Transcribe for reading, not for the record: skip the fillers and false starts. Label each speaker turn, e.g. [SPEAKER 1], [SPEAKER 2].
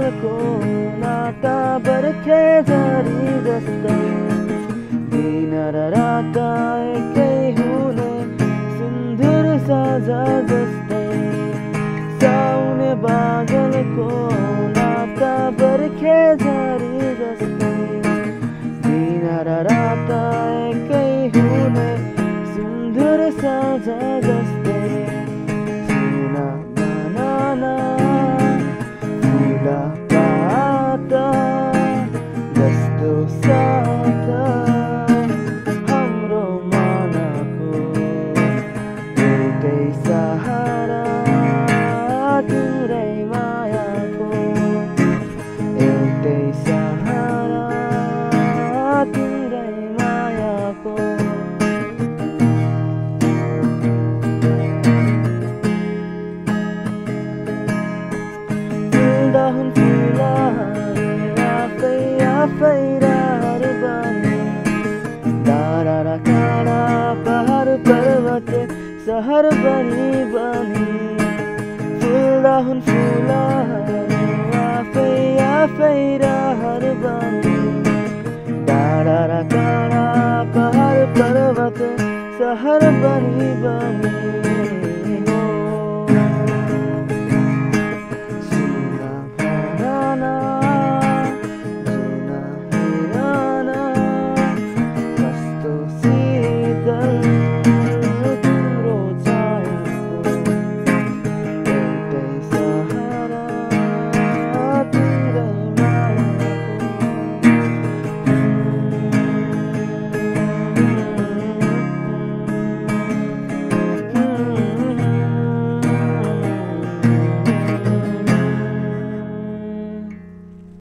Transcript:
[SPEAKER 1] पागलको नाता बर्खे झरी जस्तै दिन र रात एकै हुने सुन्दर साझा जस्तै साउने पागलको नाता बर्खे झरी जस्तै दिन र रात एकै हुने सुन्दर साझा जस्तै सुना बनाना फुला पाता जस्तो साथ हाम्रो मनको एउटै सहारा तिम्रै मायाको एउटै सहारा तिम्रै मायाको daun fular आफै रहर बने डाँडा काँडा पहाड पर्वत सहर बनी फुल फुलार आफै रहर बने डाँडा काँडा पहाड पर्वत सहर बनी